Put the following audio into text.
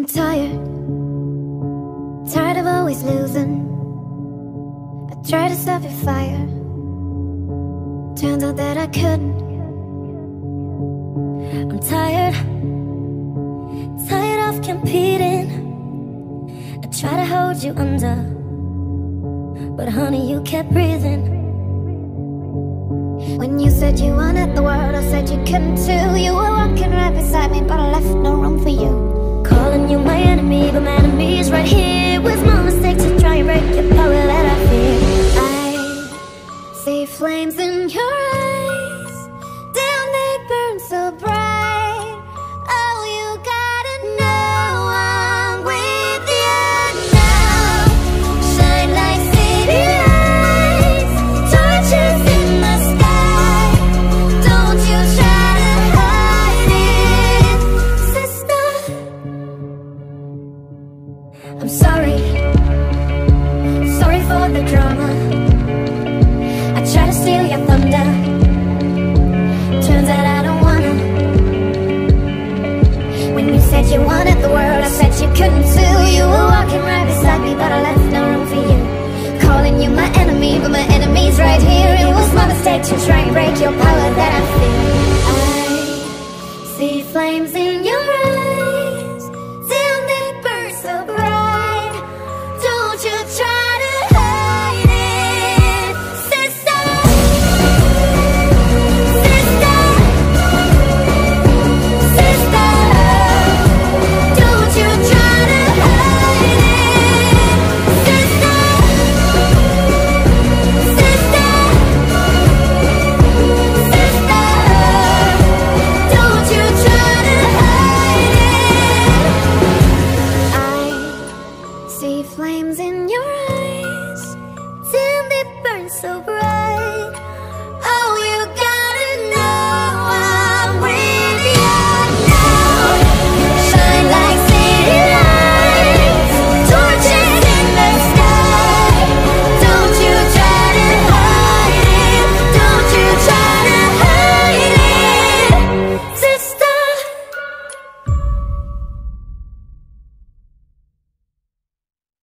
I'm tired, tired of always losing. I tried to stop your fire, turns out that I couldn't. I'm tired, tired of competing. I tried to hold you under, but honey, you kept breathing. When you said you wanted the world, I said you couldn't too. You were walking right beside me, but I left no room for you. Calling you my enemy, but my enemy is right here. It was my mistake to try and break your power that I fear. I see flames in your eyes, damn they burn so bright. Oh, you gotta know I'm with you now. Shine like city lights, torches in the sky. Don't you try to hide it, sister. I'm sorry, sorry for the drama. I try to steal your thunder, turns out I don't wanna. When you said you wanted the world, I said you couldn't too. You were walking right beside me, but I left no room for you. Calling you my enemy, but my enemy's right here. It was my mistake to try and break your power that I feel. I see flames in your eyes, damn they burn so bright. Don't you try to hide it, sister. Sister, sister, don't you try to hide it, sister. Sister, sister, don't you try to hide it. I see flames in your eyes, damn they burn so bright.